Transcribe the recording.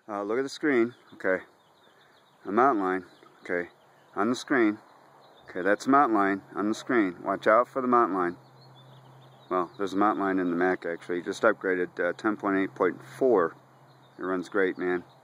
Look at the screen. Okay. A Mountain Lion. Okay. On the screen. Okay, that's a Mountain Lion on the screen. Watch out for the Mountain Lion. Well, there's a Mountain Lion in the Mac actually. Just upgraded 10.8.4. It runs great, man.